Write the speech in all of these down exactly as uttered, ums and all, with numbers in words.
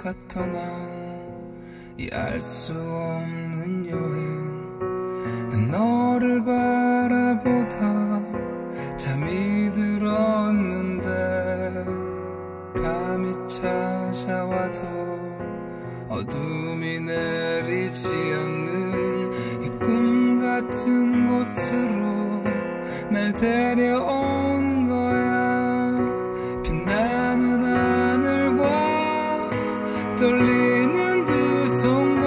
떠난 이 알 수 없는 여행. 난 너를 바라보다 잠이 들었는데 밤이 찾아와도 어둠이 내리지 않는 이 꿈 같은 곳으로 날 데려온 거야. 빛나는 하늘과 떨리는 두 손과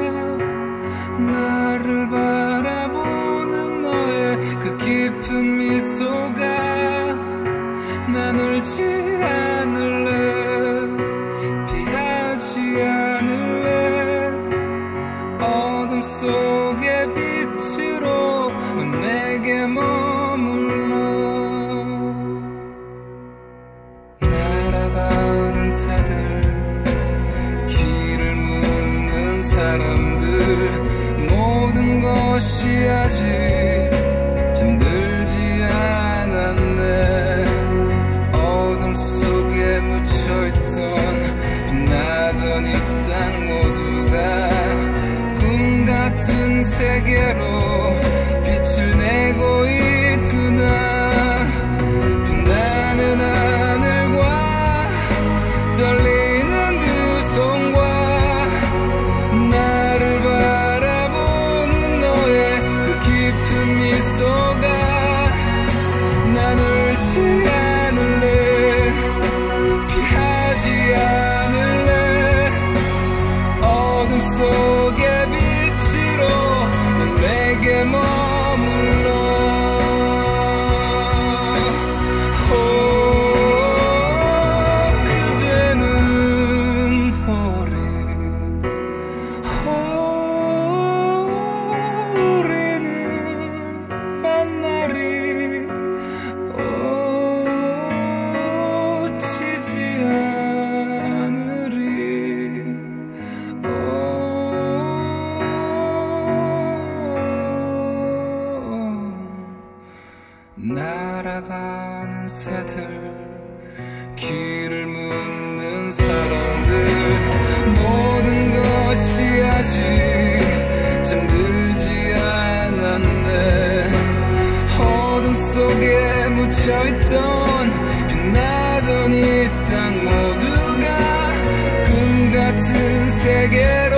나를 바라보는 너의 그 깊은 미소가 난 울지 않을래, 피하지 않을래. 어둠 속의 빛으로 넌 내게 머물러. 날아가는 새들, 길을 묻는 사람들, 모든 것이 아직 잠들지 않았네. 어둠 속에 묻혀있던 빛나던 이 땅 모두가 꿈 같은 세계로 빛을 내고 있구나. 빛나는 하늘과 떨리는 두 손과 나를 바라보는 너의 그 깊은 미소가 난 울지 않을래, 피하지 않을래. 어둠 속의 빛으로 넌 내게 머물러. 날아가는 새들, 길을 묻는 사람들, 모든 것이 아직 잠들지 않았네. 어둠 속에 묻혀있던 빛나던 이 땅 모두가 꿈 같은 세계로